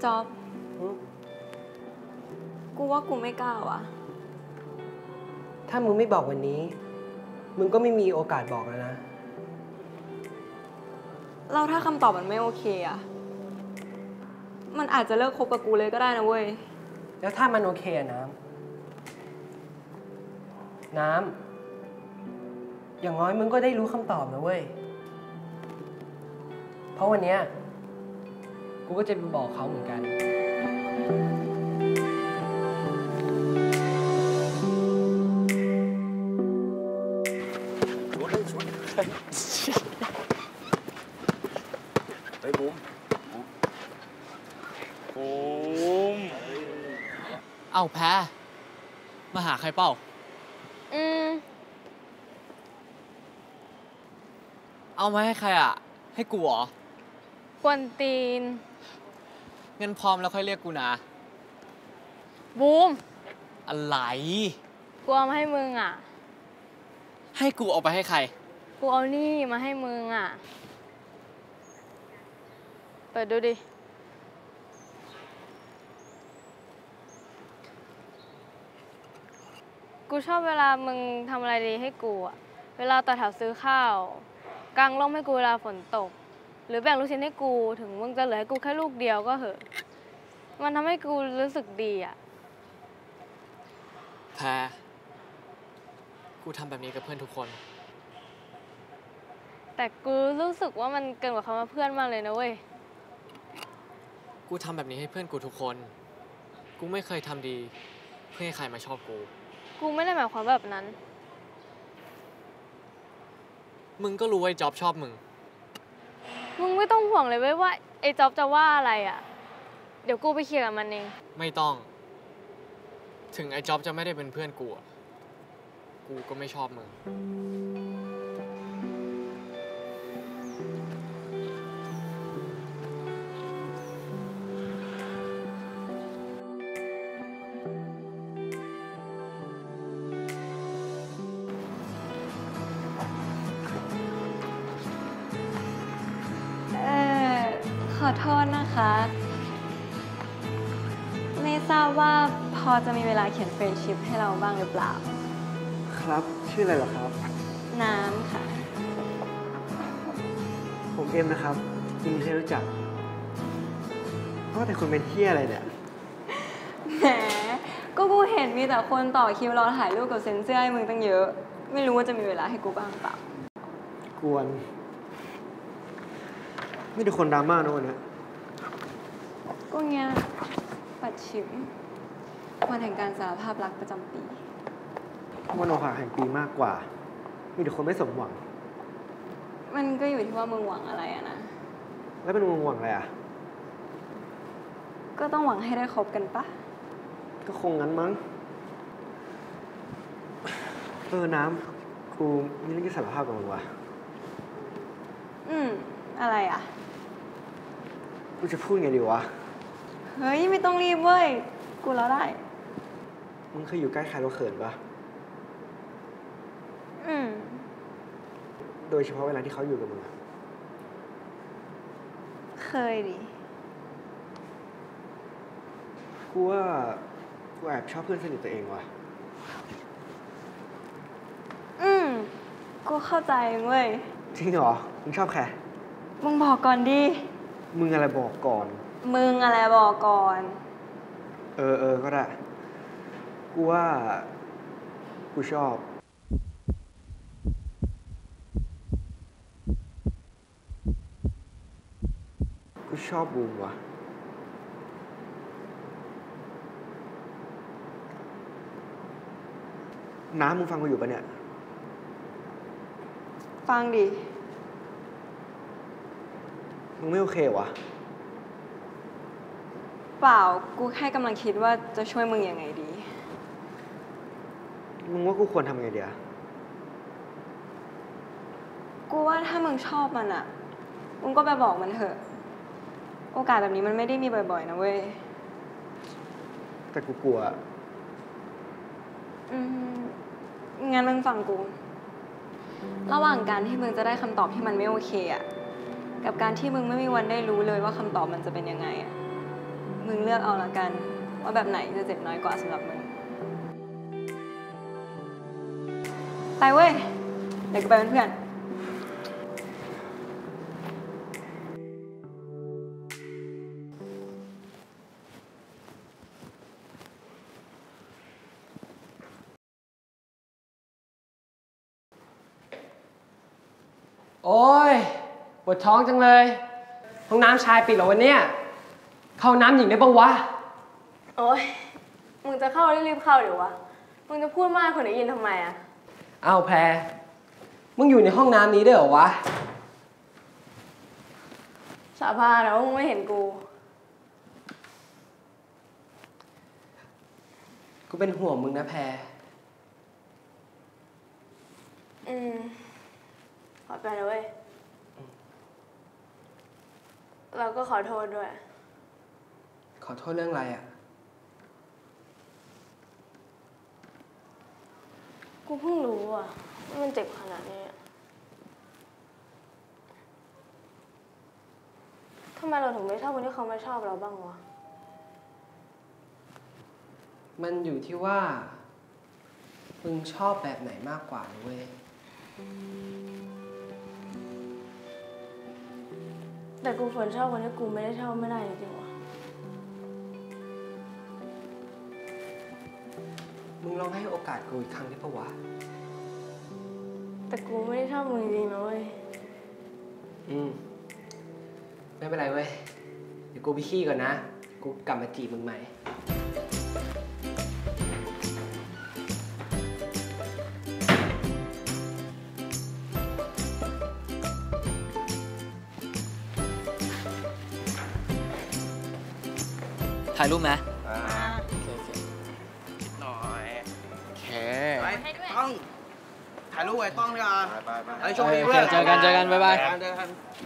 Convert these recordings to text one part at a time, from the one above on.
จ๊อบกูว่ากูไม่กล้าว่ะถ้ามึงไม่บอกวันนี้มึงก็ไม่มีโอกาสบอกแล้วนะเราถ้าคำตอบมันไม่โอเคอะมันอาจจะเลิกคบกับกูเลยก็ได้นะเว้ยแล้วถ้ามันโอเคอะน้ำอย่างน้อยมึงก็ได้รู้คำตอบนะเว้ยเพราะวันเนี้ยกูก็จะไปบอกเขาเหมือนกันเฮ้ยบูมเอาแพ้มาหาใครเปล่าเอามาให้ใครอ่ะให้กูเหรอกวนตีนงั้นพร้อมแล้วค่อยเรียกกูนะบูมอะไรกูเอามาให้มึงอ่ะให้กูเอาไปให้ใครกูเอานี่มาให้มึงอ่ะเปิดดูดิกูชอบเวลามึงทำอะไรดีให้กูอ่ะเวลาต่อแถวซื้อข้าวกางร่มให้กูเวลาฝนตกหรือแบ่งลูกชิ้นให้กูถึงมึงจะเหลือให้กูแค่ลูกเดียวก็เหอะมันทำให้กูรู้สึกดีอ่ะแพรกูทำแบบนี้กับเพื่อนทุกคนแต่กูรู้สึกว่ามันเกินกว่าคำว่าเพื่อนมากเลยนะเว้ยกูทำแบบนี้ให้เพื่อนกูทุกคนกูไม่เคยทำดีเพื่อให้ใครมาชอบกูไม่ได้หมายความแบบนั้นมึงก็รู้ว่าไอ้จ๊อบชอบมึงไม่ต้องห่วงเลยเว้ยว่าไอ้จ๊อบจะว่าอะไรอ่ะเดี๋ยวกูไปเคลียร์กับมันเองไม่ต้องถึงไอ้จ๊อบจะไม่ได้เป็นเพื่อนกูอ่ะกูก็ไม่ชอบมึงขอโทษนะคะไม่ทราบว่าพอจะมีเวลาเขียนเฟรนด์ชิพให้เราบ้างหรือเปล่าครับชื่ออะไรเหรอครับน้ำค่ะผมเอ็มนะครับยินดีที่รู้จักแต่คุณเป็นเที่ยอะไรเนี่ยแหมก็กูเห็นมีแต่คนต่อคิวรอถ่ายรูปกับเซนเสื้อให้มึงตั้งเยอะไม่รู้ว่าจะมีเวลาให้กูบ้างเปล่ากวนไม่ได้คนดราม่านะวันนี้ก็เงี้ยปัดชิมวันแห่งการสารภาพรักประจำปีวันอกหักแห่งปีมากกว่ามีแต่คนไม่สมหวังมันก็อยู่ที่ว่ามึงหวังอะไรอะนะแล้วเป็นมึงหวังอะไรอะก็ต้องหวังให้ได้คบกันปะก็คงงั้นมั้งน้ำกูมีเรื่องจะสารภาพกับมึงว่ะอะไรอ่ะกูจะพูดไงดีวะเฮ้ยไม่ต้องรีบเว้ยกูรอได้มึงเคยอยู่ใกล้ใครแล้วเขินปะโดยเฉพาะเวลาที่เขาอยู่กับมึงเคยดิกูว่ากูแอบชอบเพื่อนสนิทตัวเองว่ะกูเข้าใจเว้ยจริงเหรอมึงชอบใครมึงบอกก่อนดิมึงอะไรบอกก่อนมึงอะไรบอกก่อนก็ได้กูว่ากูชอบบูมว่ะน้ำมึงฟังกูอยู่ปะเนี่ยฟังดิมึงไม่โอเควะเปล่ากูแค่กำลังคิดว่าจะช่วยมึงยังไงดีมึงว่ากูควรทำไงเดียวกูว่าถ้ามึงชอบมันอะมึงก็ไปบอกมันเถอะโอกาสแบบนี้มันไม่ได้มีบ่อยๆนะเว้ยแต่กูกลัวงั้นมึงฟังกูระหว่างการที่มึงจะได้คำตอบที่มันไม่โอเคอะกับการที่มึงไม่มีวันได้รู้เลยว่าคำตอบมันจะเป็นยังไงอะมึงเลือกเอาละกัน ว่าแบบไหนจะเจ็บน้อยกว่าสำหรับมึง ไปเว้ย เดี๋ยวกูไปเป็นเพื่อนโอ้ยปวดท้องจังเลย ห้องน้ำชายปิดเหรอวันเนี้ยเข้าน้ำหญิงได้ปะวะโอ๊ย มึงจะเข้ารีบๆเข้าเดี๋ยววะ มึงจะพูดมากคนได้ยินทำไมอะอ้าวแพร มึงอยู่ในห้องน้ำนี้ด้วยเหรอวะสาบานนะว่ามึงไม่เห็นกูกูเป็นห่วงมึงนะแพรขอไปนะเว้ย เราก็ขอโทษด้วยขอโทษเรื่องอะไรอ่ะกูเพิ่งรู้อ่ะว่ามันเจ็บขนาดนี้อะทำไมเราถึงไม่ชอบคนที่เขาไม่ชอบเราบ้างวะมันอยู่ที่ว่า มึงชอบแบบไหนมากกว่าเว้ยแต่กูฝนชอบคนที่กูไม่ได้ชอบไม่ได้จริงๆวะมึงลองให้โอกาสกูอีกครั้งได้ปะวะแต่กูไม่ได้ชอบมึงจริงๆนะเว้ยไม่เป็นไรเว้ย เดี๋ยวกูไปขี้ก่อนนะ กูกลับมาจีบมึงใหม่ถ่ายรูปไหมหน่อยโอเคไปต้องถ่ายรูปไว้ต้องด้วยกันไปไอ้โชคดีโอเพื่เคอนเจอกันบ๊ายบายเจอกัน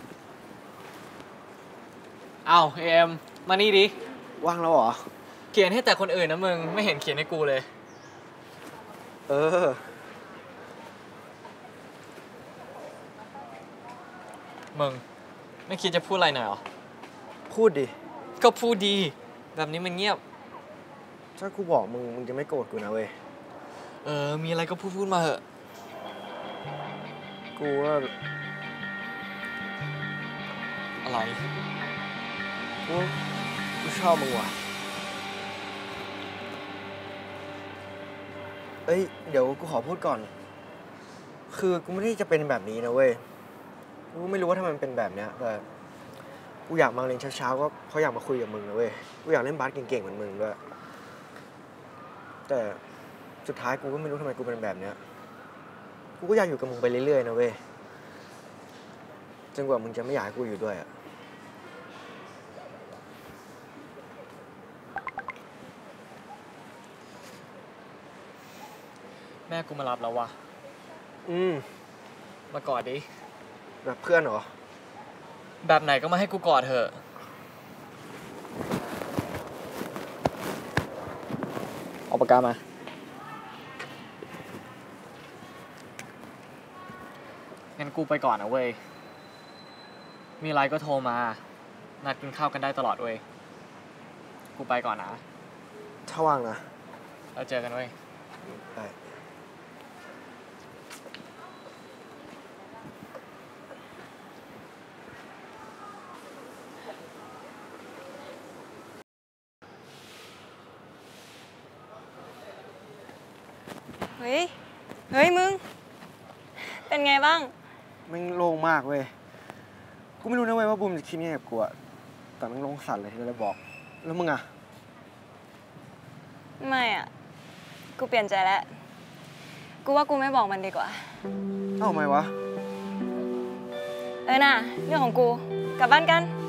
อ้าวเอ็มมานี่ดิว่างแล้วเหรอเขียนให้แต่คนอื่นนะมึง ไม่เห็นเขียนให้กูเลยเออมึง ไม่คิดจะพูดอะไรหน่อยเหรอพูดดิก็พูดดี แบบนี้มันเงียบถ้ากูบอกมึงจะไม่โกรธกูนะเว้ยมีอะไรก็พูดมาเหอะกูว่าอะไรกูชอบมึงว่ะ เอ้ย เดี๋ยวกูขอพูดก่อน คือกูไม่ได้จะเป็นแบบนี้นะเว้ย กูไม่รู้ว่าทำไมมันเป็นแบบเนี้ย แต่กูอยากมาเรียนเช้าๆก็เพราะอยากมาคุยกับมึงนะเว้ย กูอยากเล่นบาสเก่งๆเหมือนมึงด้วย แต่สุดท้ายกูก็ไม่รู้ทำไมกูเป็นแบบเนี้ย กูก็อยากอยู่กับมึงไปเรื่อยๆนะเว้ย จนกว่ามึงจะไม่อยากให้กูอยู่ด้วยอะแม่กูมารับแล้ววะ มากอดดิแบบเพื่อนเหรอแบบไหนก็มาให้กูกอดเถอะ เอาปากกามา งั้นกูไปก่อนนะเว้ย มีอะไรก็โทรมา นัดกินข้าวกันได้ตลอดเว้ย กูไปก่อนนะถ้าว่างนะเราเจอกันเว้ยได้เฮ้ยมึง เป็นไงบ้างมันโล่งมากเว้ย กูไม่รู้นะเว้ยว่าบูมจะคิดยังไงกับกูอะแต่มันโล่งสั่นเลยที่เราบอก แล้วมึงอะไม่อ่ะ กูเปลี่ยนใจแล้ว กูว่ากูไม่บอกมันดีกว่าเอ้าทำไมวะน่ะ เรื่องของกู กลับบ้านกัน